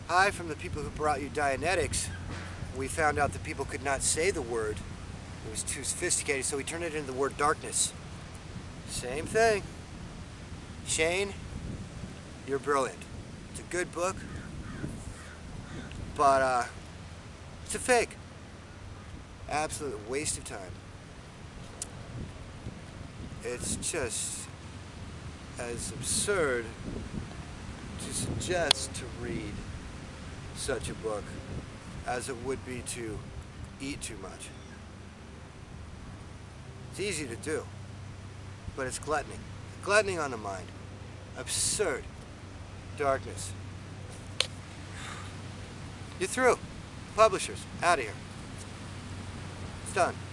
Hi from the people who brought you Dianetics. We found out that people could not say the word. It was too sophisticated, so we turned it into the word darkness. Same thing. Shane, you're brilliant. It's a good book, but it's a fake. Absolute waste of time. It's just as absurd to suggest to read such a book as it would be to eat too much. It's easy to do, but it's gluttony. Gluttony on the mind. Absurd. Darkness. You're through. Publishers, out of here. It's done.